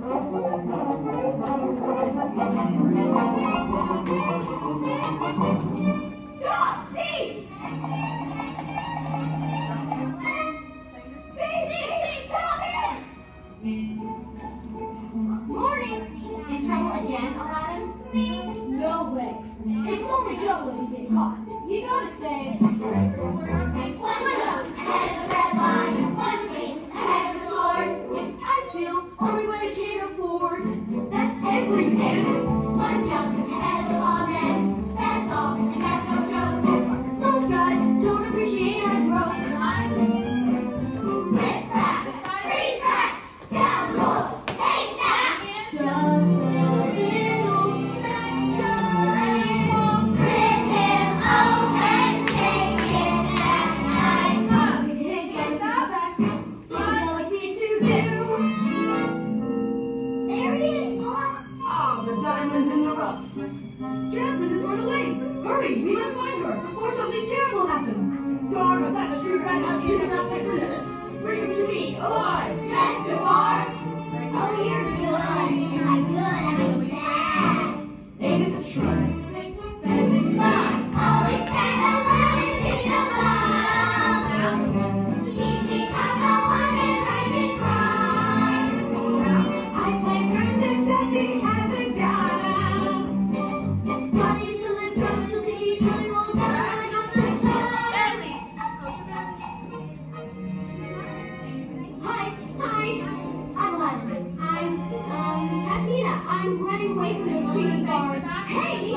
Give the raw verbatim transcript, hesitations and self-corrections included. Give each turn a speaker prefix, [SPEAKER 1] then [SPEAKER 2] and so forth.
[SPEAKER 1] Stop! Thief! Thief! Thief! Stop him! Morning! In trouble again, Aladdin? Me? No way. It's only trouble if you get caught. You gotta stay. One jump ahead of the red line. One swing ahead of the sword. I steal only what I can afford. That's everything. One jump ahead of the lawman. That's all, and that's no joke. Those guys don't appreciate I broke. Red cracks, three cracks, scoundrel, take that. Just a little second. Rip him open, take it that night. I'll give you a hint, get it back. You like me to do. There he is, boss.
[SPEAKER 2] Ah, the diamond in the rough.
[SPEAKER 3] Jasmine has run away! Hurry, we must find her before something terrible happens!
[SPEAKER 2] Darn, that street rat has kidnapped the princess. Bring him to me, alive.
[SPEAKER 1] Yes, you are. Oh, you're good. Am I good? Am I bad?
[SPEAKER 2] Ain't it a try?
[SPEAKER 1] Look, always stand Aladdin in the mouth. Keep me calm, I want it right and cry.
[SPEAKER 3] I play princess that he hasn't got out!
[SPEAKER 1] Money to live, guns to eat, really won't go, and I got the time. Hi, hi. I'm Aladdin. I'm, um, Pasmina. I'm running away from those creepy guards. Hey!